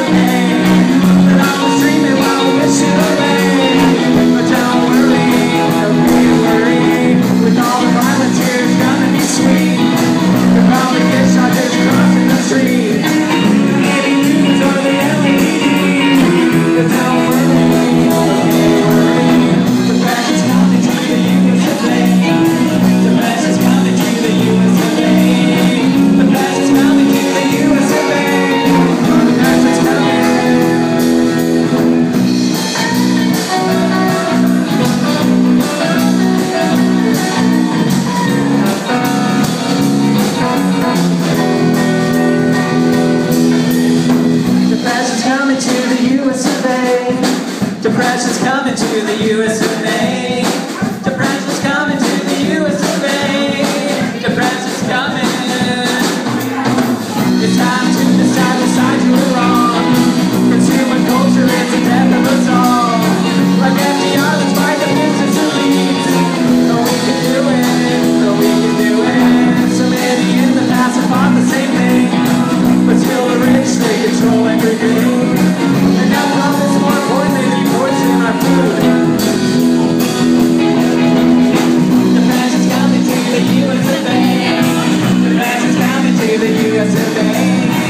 Depression's coming to the US of A. Depression's coming to the US of A. Depression's coming. It's time to decide which side you were wrong. Consumer culture is the death of us all. Like FDR, let's fight the business elites. No, we can do it. No, we can do it. So many in the past have fought the same thing, but still the rich, they control everything. And now profit's more important than poison in our food. Depression's coming to the US of A. Depression's coming to the US of A.